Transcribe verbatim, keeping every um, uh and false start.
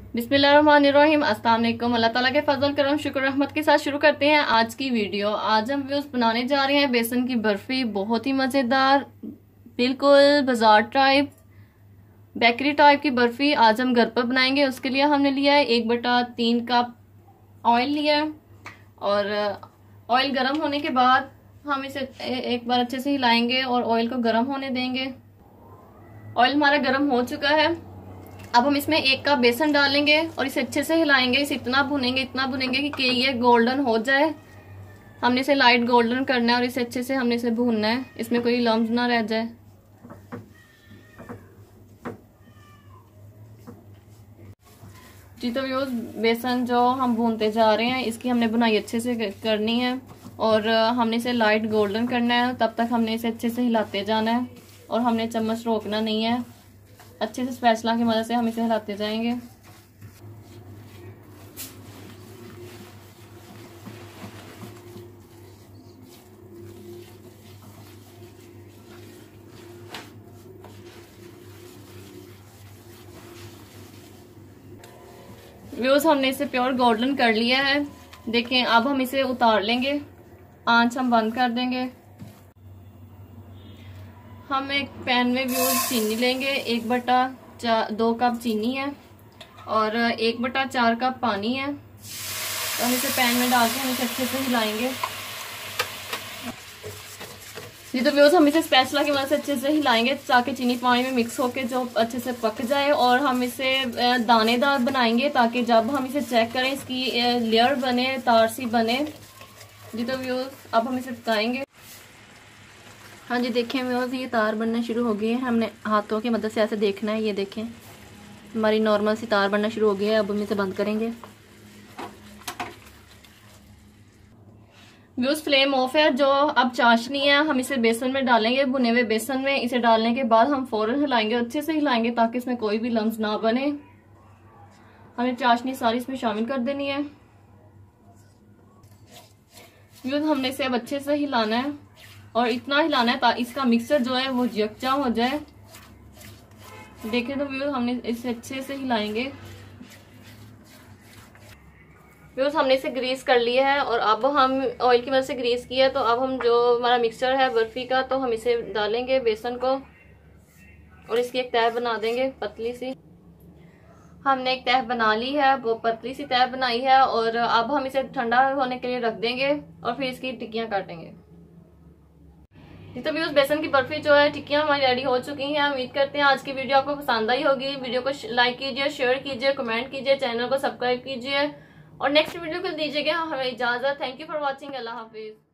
बिस्मिल्लाहिर्रहमानिर्रहीम। अस्सलाम वालेकुम। अल्लाह ताला के फजल करम शुक्र रहमत के साथ शुरू करते हैं आज की वीडियो। आज हम व्यूज बनाने जा रहे हैं बेसन की बर्फी, बहुत ही मजेदार, बिल्कुल बाजार टाइप, बेकरी टाइप की बर्फी आज हम घर पर बनाएंगे। उसके लिए हमने लिया है एक बटा तीन कप ऑयल लिया है और ऑयल गर्म होने के बाद हम इसे एक बार अच्छे से हिलाएंगे और ऑयल को गर्म होने देंगे। ऑयल हमारा गर्म हो चुका है। अब हम इसमें एक कप बेसन डालेंगे और इसे अच्छे से हिलाएंगे। इसे इतना भुनेंगे इतना भुनेंगे कि ये गोल्डन हो जाए। हमने इसे लाइट गोल्डन करना है और इसे अच्छे से हमने इसे भूनना है, इसमें कोई लम्स ना रह जाए। जी तो व्यूज, बेसन जो हम भूनते जा रहे हैं इसकी हमने बुनाई अच्छे से करनी है और हमने इसे लाइट गोल्डन करना है। तब तक हमने इसे अच्छे से हिलाते जाना है और हमने चम्मच रोकना नहीं है। अच्छे से स्पैचुला की मदद से हम इसे हिलाते जाएंगे। व्यूज, हमने इसे प्योर गोल्डन कर लिया है। देखें, अब हम इसे उतार लेंगे। आंच हम बंद कर देंगे। हम एक पैन में व्यूज चीनी लेंगे। एक बटा चार दो कप चीनी है और एक बटा चार कप पानी है। तो हम इसे पैन में डाल के हम इसे अच्छे से हिलाएंगे। जी तो व्यूज, हम इसे स्पैचुला की मदद से अच्छे से हिलाएंगे ताकि चीनी पानी में मिक्स होके जो अच्छे से पक जाए और हम इसे दानेदार बनाएंगे ताकि जब हम इसे चेक करें इसकी लेयर बने, तार सी बने। जी तो व्यूज, अब हम इसे पकाएंगे। हाँ जी, देखें व्यूज, ये तार बनना शुरू हो गई है। हमने हाथों की मदद से ऐसे देखना है। ये देखें, हमारी नॉर्मल सी तार बनना शुरू हो गई है। अब हम इसे बंद करेंगे। व्यूज, फ्लेम ऑफ है। जो अब चाशनी है हम इसे बेसन में डालेंगे, भुने हुए बेसन में। इसे डालने के बाद हम फौरन हिलाएंगे, अच्छे से हिलाएंगे ताकि इसमें कोई भी लम्स ना बने। हमें चाशनी सारी इसमें शामिल कर देनी है। व्यूज, हमने इसे अब अच्छे से हिलाना है और इतना हिलाना है ताकि इसका मिक्सचर जो है वो यकजा हो जाए। देखें तो व्यूज, हमने इसे अच्छे से हिलाएंगे। व्यूज, हमने इसे ग्रीस कर लिया है और अब हम ऑयल की मदद से ग्रीस किया है। तो अब हम जो हमारा मिक्सचर है बर्फी का, तो हम इसे डालेंगे बेसन को और इसकी एक तह बना देंगे पतली सी। हमने एक तह बना ली है, वो पतली सी तह बनाई है और अब हम इसे ठंडा होने के लिए रख देंगे और फिर इसकी टिक्कियां काटेंगे। तो व्यूज, बेसन की बर्फी जो है टिक्कियां हमारी रेडी हो चुकी हैं। उम्मीद करते हैं आज की वीडियो आपको पसंद आई होगी। वीडियो को लाइक कीजिए, शेयर कीजिए, कमेंट कीजिए, चैनल को सब्सक्राइब कीजिए और नेक्स्ट वीडियो को दीजिएगा हमें इजाजत। Thank you for watching. अल्लाह हाफिज।